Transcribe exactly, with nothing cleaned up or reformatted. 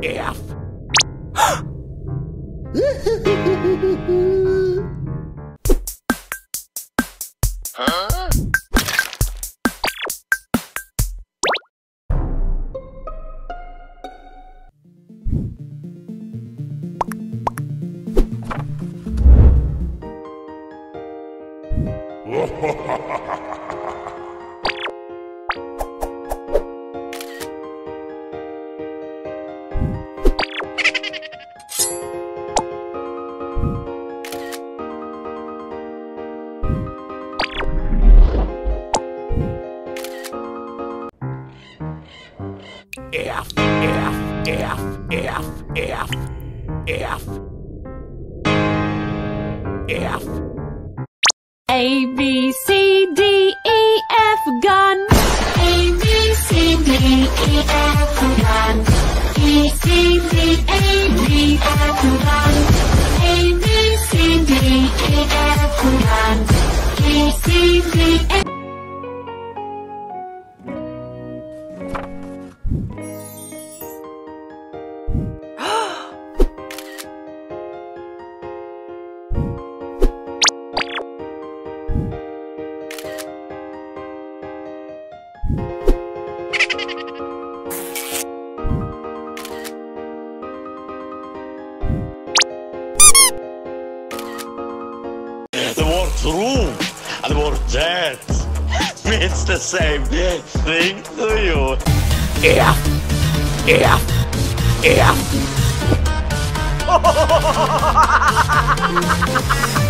F. Huh? F, F, F, F, F, F, F. A, B, C, D, E, F, gun. A, B, C, D, E, F, gun. E, C, D, A, B, F, gun. A, B, C, D, E, F, gun. E, C, D, A. The word room and the word dirt means the same thing to you. F, F, F.